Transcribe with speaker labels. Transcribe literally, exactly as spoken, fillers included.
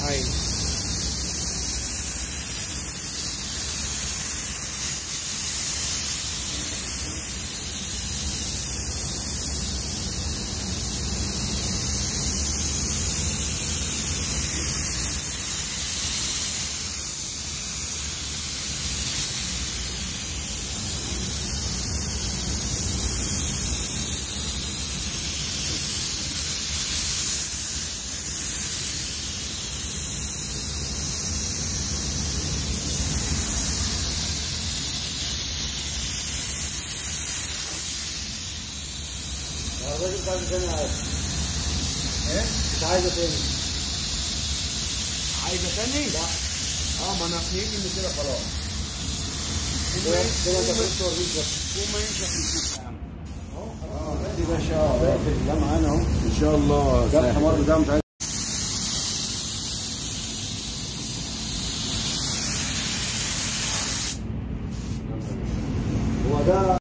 Speaker 1: ايوه.
Speaker 2: الراجل بتاع تاني عايز
Speaker 1: ايه؟
Speaker 2: مش عايزه تاني.
Speaker 1: عايزه تاني؟
Speaker 2: لا.
Speaker 1: اه ما انا نيجي من كده خلاص.
Speaker 2: كده كده انت كنت توريك بس.
Speaker 1: وما ينفع يشوف يا عم.
Speaker 2: اهو خلاص دي باشا ده معانا اهو
Speaker 3: ان شاء الله.
Speaker 2: ده الحمار ده مش عايز. هو ده